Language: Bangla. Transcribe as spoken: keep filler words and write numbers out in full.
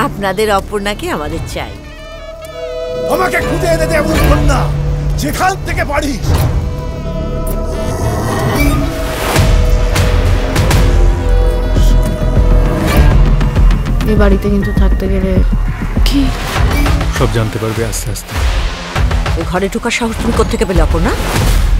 আপনাদের অপর্ণাকে আমাদের চাই। আমাকে খুঁজে এনে দে এমন কন্যা, যেখান থেকে পারিস। এই বাড়িতে কিন্তু থাকতে গেলে কি সব জানতে পারবে আস্তে আস্তে। ওই ঘরে ঢোকার সাহস তুমি কোত্থেকে পেলে অপর্ণা?